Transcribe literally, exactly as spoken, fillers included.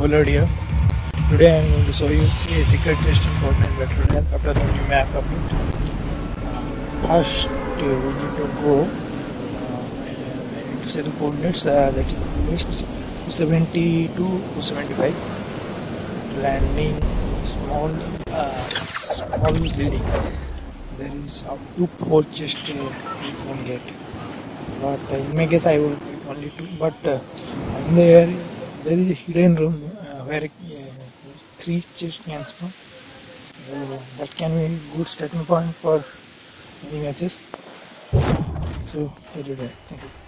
Overload here. Today I am going to show you a secret chest in Fortnite Battle Royale after the new map update. Uh, first, uh, we need to go. Uh, I, I need to say the coordinates. Uh, that is east two seventy to two seventy-five. Landing small, uh, small building. There is up to four chests uh, you can get. But uh, in my case, I will get only two. But uh, in the area, there is a hidden room uh, where uh, three chests can spawn. So that can be a good starting point for many matches. So, here you go. Thank you.